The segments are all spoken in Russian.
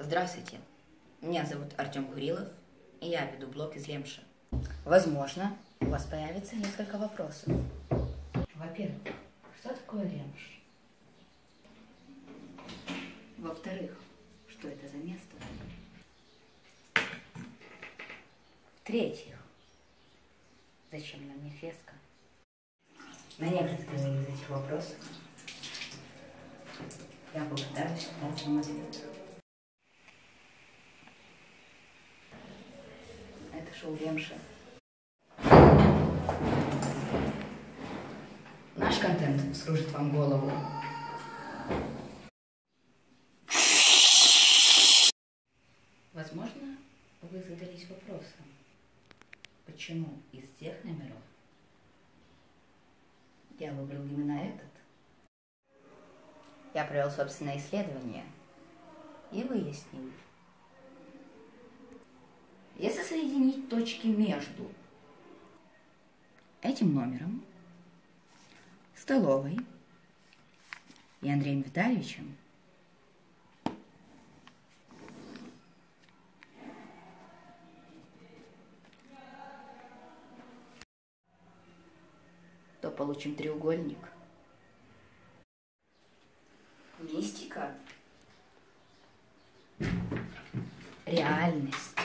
Здравствуйте, меня зовут Артем Курилов, и я веду блог из Лемша. Возможно, у вас появится несколько вопросов. Во-первых, что такое Лемш? Во-вторых, что это за место? В-третьих, зачем нам Нефеска? На некоторые из этих вопросов я попытаюсь дать вам ответ. Это шоу Лемша. Наш контент вскружит вам голову. Возможно, вы задались вопросом, почему из тех номеров я выбрал именно этот. Я провел собственное исследование и выяснил, если соединить точки между этим номером, столовой и Андреем Витальевичем, то получим треугольник. Мистика. Реальность.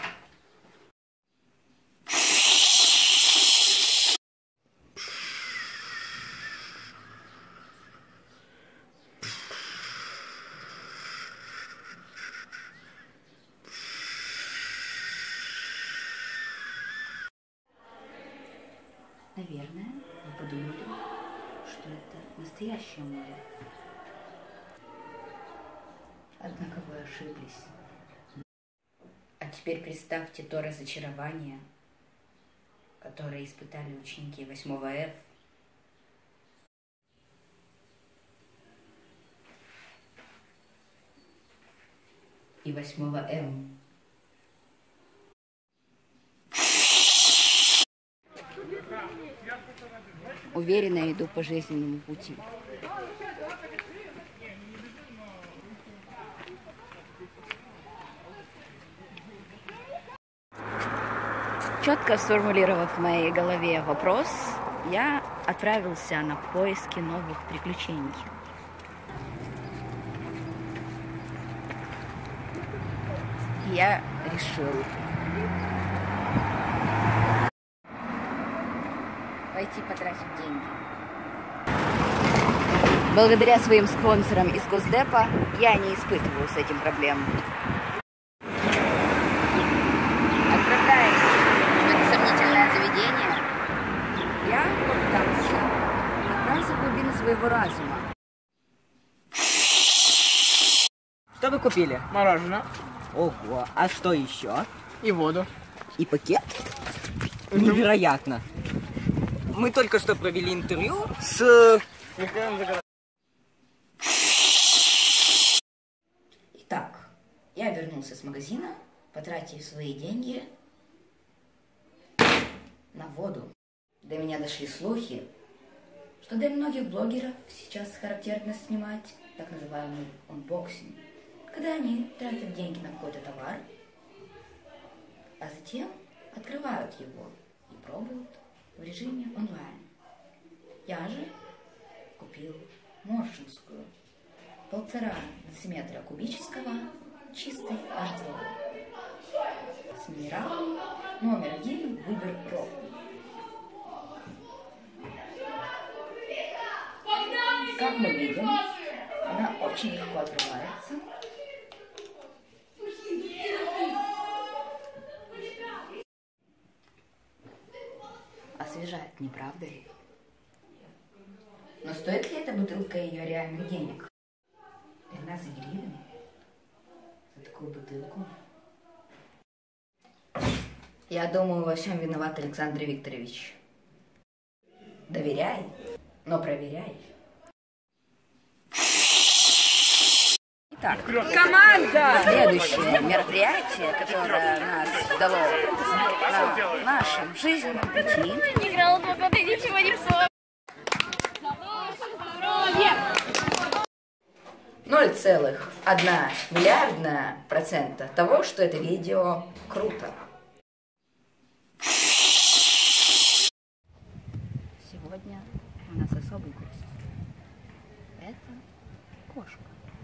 Наверное, вы подумали, что это настоящее море. Однако вы ошиблись. А теперь представьте то разочарование, которое испытали ученики 8 F. И 8 М. Уверенно иду по жизненному пути. Четко сформулировав в моей голове вопрос, я отправился на поиски новых приключений. Я решил пойти потратить деньги. Благодаря своим спонсорам из Госдепа я не испытываю с этим проблем. Отправляясь в это сомнительное заведение, я попытался отправиться в глубины своего разума. Что вы купили? Мороженое. Ого, а что еще? И воду. И пакет? Невероятно. Мы только что провели интервью с... Итак, я вернулся с магазина, потратив свои деньги на воду. До меня дошли слухи, что для многих блогеров сейчас характерно снимать так называемый унбоксинг, когда они тратят деньги на какой-то товар, а затем открывают его и пробуют в режиме онлайн. Я же купил моршинскую 1,5 дециметра кубического чистой H2O с минералами номер 1 Выбор Про. Как мы видим, она очень легко открывается. Освежает, не правда ли? Но стоит ли эта бутылка ее реальных денег? 13 гривен за такую бутылку? Я думаю, во всем виноват Александр Викторович. Доверяй, но проверяй. Итак, команда! Следующее мероприятие, которое нас дало на нашем жизненном пути. Играла 2 года и ничего не псовала. 0,5 0,1 миллиардная % того, что это видео круто. Сегодня у нас особый гость. Это кошка.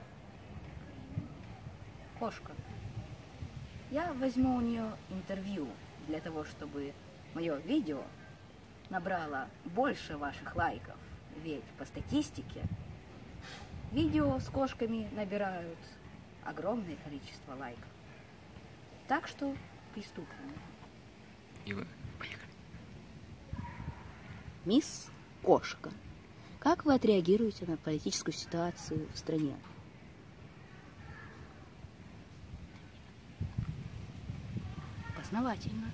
Кошка. Я возьму у нее интервью для того, чтобы мое видео набрало больше ваших лайков. Ведь по статистике видео с кошками набирают огромное количество лайков. Так что приступим. Мисс Кошка, как вы отреагируете на политическую ситуацию в стране? Основательно.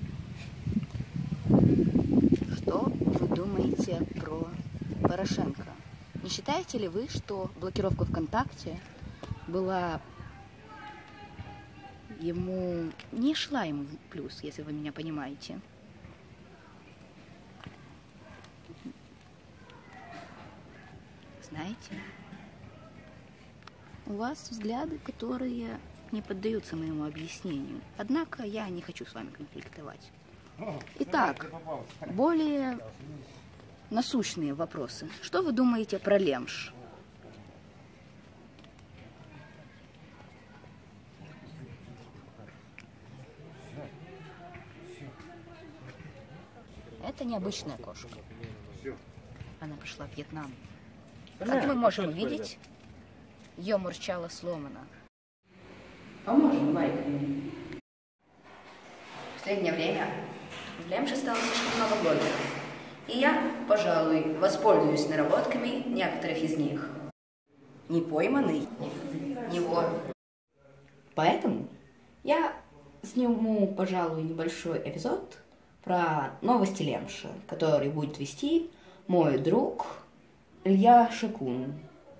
Что вы думаете про Порошенко? Не считаете ли вы, что блокировка ВКонтакте была не шла ему в плюс, если вы меня понимаете? Знаете, у вас взгляды, которые не поддаются моему объяснению. Однако я не хочу с вами конфликтовать. Итак, более насущные вопросы. Что вы думаете про Лемш? Это необычная кошка. Она пришла в Вьетнам. Как мы можем увидеть, ее мурчало сломано. Поможем лайками. В последнее время в Лемше стало слишком много блогеров. И я, пожалуй, воспользуюсь наработками некоторых из них. Не пойманный, не вор. Поэтому я сниму, пожалуй, небольшой эпизод про новости Лемша, который будет вести мой друг Илья Шакун.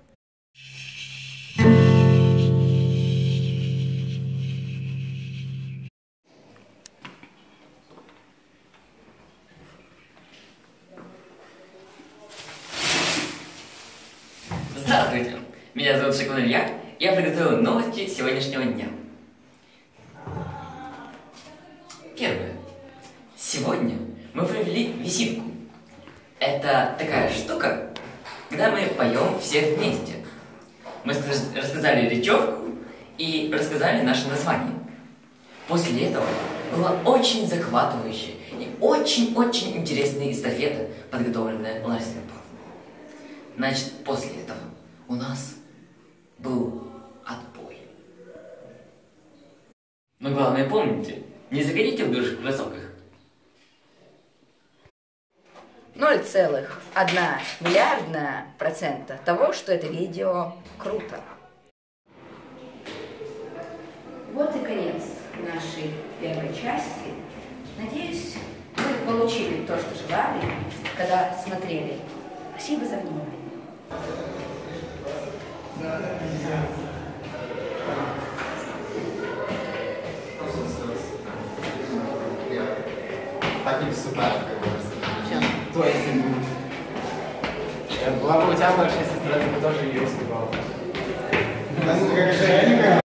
Здравствуйте, меня зовут Шакун Илья, я приготовил новости сегодняшнего дня. Первое. Сегодня мы провели визитку. Это такая штука, когда мы поем все вместе. Мы рассказали речевку и рассказали наше название. После этого была очень захватывающая и очень-очень интересная эстафета, подготовленная Ларисой Павловной. Значит, после этого у нас был отбой. Но главное помните, не заходите в душ в кроссовках. 0,1 миллиардная % того, что это видео круто. Вот и конец нашей первой части. Надеюсь, вы получили то, что желали, когда смотрели. Спасибо за внимание. Так не вступает, как бы. То есть, была бы у тебя младшая сестра, ты бы тоже ее успевала.